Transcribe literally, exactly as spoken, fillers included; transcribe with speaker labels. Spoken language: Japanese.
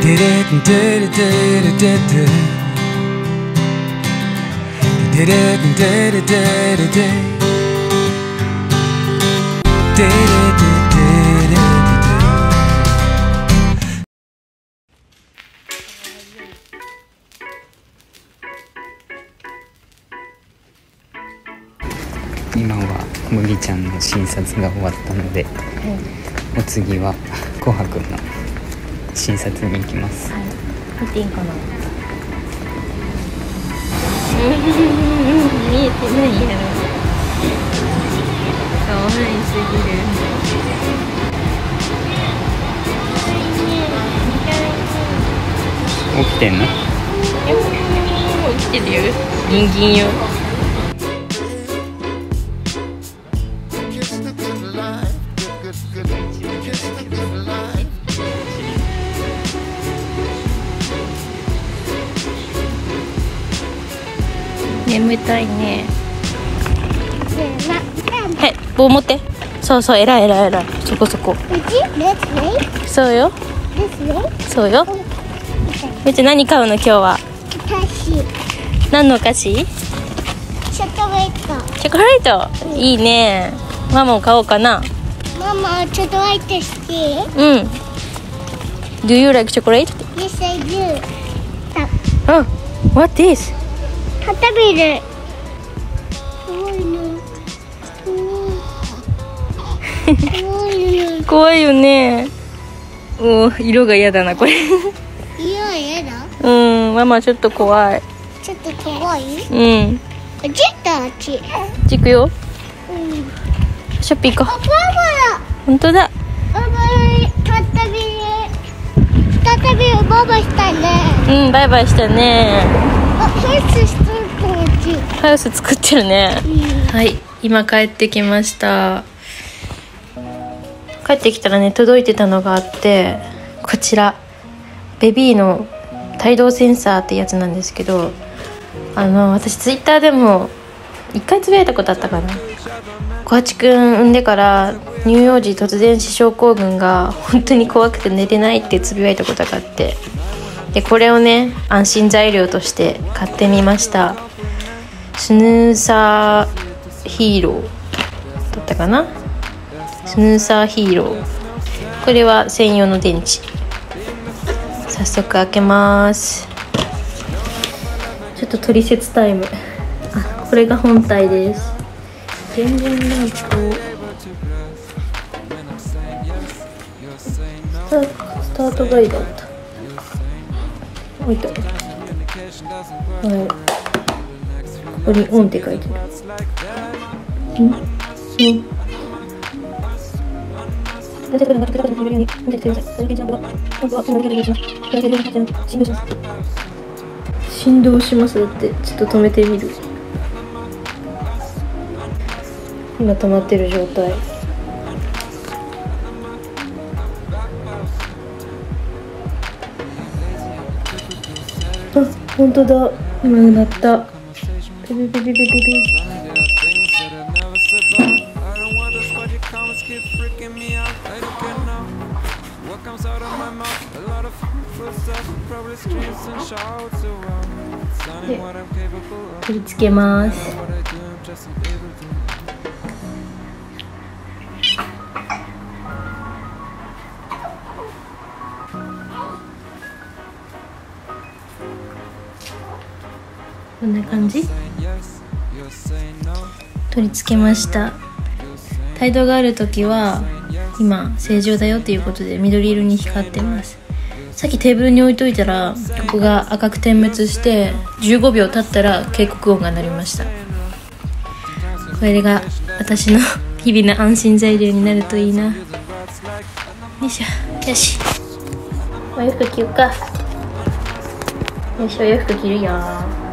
Speaker 1: 今は麦ちゃんの診察が終わったので、はい、お次はコハくんの診察に行きます。はい、
Speaker 2: 見ていいかな。見えてないやろ。かわいすぎる。
Speaker 1: 起きてんの？
Speaker 2: 起きてるよ。ギンギンよ。眠たいね。はい、棒持って。そうそう、えらいえらいえらい。そこそこ。そうよ。そうよ。めっちゃ何買うの今日は。何のお菓子？チ
Speaker 3: ョコレート。
Speaker 2: チョコレート。いいね。ママも買おうかな。
Speaker 3: ママ、チョコレート好き？
Speaker 2: うん。Do you like chocolate?
Speaker 3: Yes, I do.
Speaker 2: Oh, what is?
Speaker 3: 食べる。
Speaker 2: 怖いよね。おお、色が嫌だなこれ。
Speaker 3: 色は嫌だ？
Speaker 2: うん、ママちょっと怖い。
Speaker 3: ちょっと怖い？
Speaker 2: うん。
Speaker 3: ちょっとあっち。
Speaker 2: あっち行くよ。うん。ショッピング行こう。
Speaker 3: あ、ババだ。
Speaker 2: 本当だ。
Speaker 3: ババ再び再びババしたね。
Speaker 2: うん、バイバイしたね。
Speaker 3: あ、ハウス作ってる。
Speaker 2: ハウス作ってるね。うん、はい、今帰ってきました。帰ってきたらね、届いてたのがあって、こちらベビーの帯同センサーってやつなんですけど、あの私ツイッターでも一回つぶやいたことあったかな。小八くん産んでから乳幼児突然死症候群が本当に怖くて寝れないってつぶやいたことがあって、でこれをね安心材料として買ってみました。スヌーサーヒーローだったかな。スヌーサーヒーロー、これは専用の電池。早速開けます。ちょっと取説タイム。あ、これが本体です。電源ランプをスタースタートガイドだった。置いた。はい、ここにオンって書いてる。うん、うん。振動しますだって。ちょっと止めてみる。今止まってる状態。あ、本当だ。今鳴った。ピピピピピピピ。で、取り付けます。こんな感じ。取り付けました。帯同がある時は今正常だよっていうことで緑色に光ってます。さっきテーブルに置いといたらここが赤く点滅してじゅうごびょう経ったら警告音が鳴りました。これが私の日々の安心材料になるといいな。よいしょ。よし、お洋服着ようか。よし、お洋服着るよ。